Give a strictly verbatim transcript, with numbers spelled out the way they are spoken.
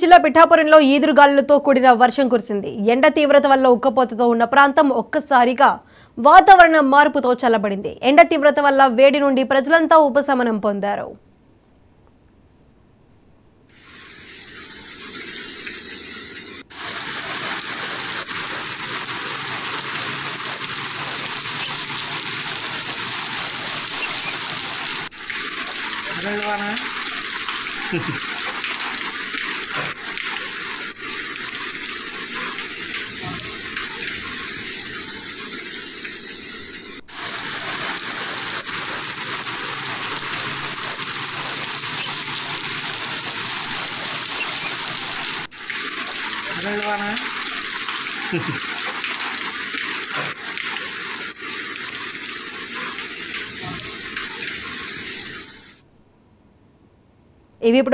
జిల్లా పిఠాపురంలో ఈదురుగాలులతో కూడిన వర్షం కురిసింది. ఎండ తీవ్రత వల్ల ఉక్కపోతతో ఉన్న ప్రాంతం ఒక్కసారిగా వాతావరణ మార్పుతో చల్లబడింది. ఎండ తీవ్రత వల్ల వేడి నుండి ప్రజలంతా ఉపశమనం పొందారు. ఇవి